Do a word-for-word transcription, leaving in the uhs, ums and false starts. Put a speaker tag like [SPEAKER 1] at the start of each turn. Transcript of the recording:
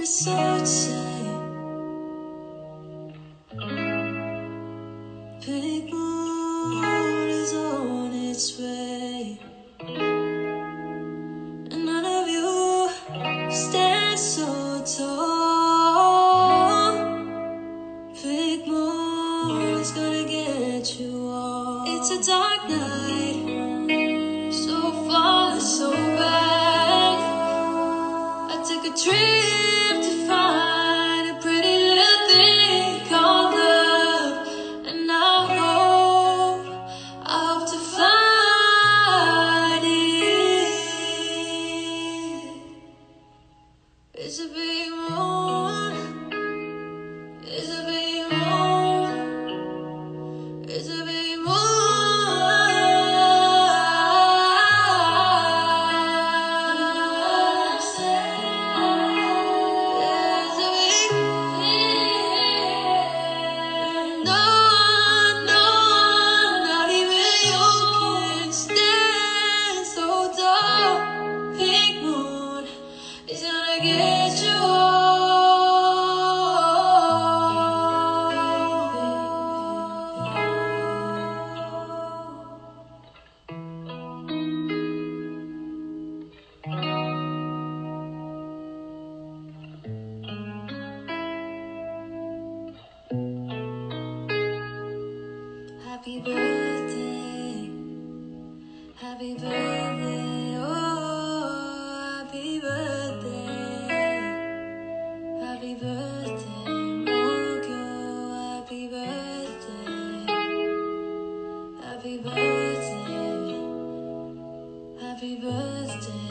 [SPEAKER 1] so tight. Big moon is on its way, and none of you stand so tall. Big moon is gonna get you all. It's a dark night, so far and so back. I took a trip to find a pretty little thing called love, and I hope, I hope to find it. It's a big moon, it's a big moon, it's a big moon. Get you Happy birthday, happy birthday, oh, happy birthday, happy birthday, mokyo, happy birthday, happy birthday, happy birthday.